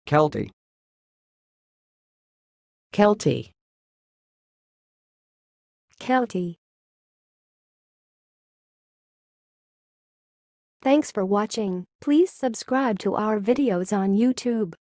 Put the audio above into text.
kelty, kelty, kelty. Thanks for watching. Please subscribe to our videos on YouTube.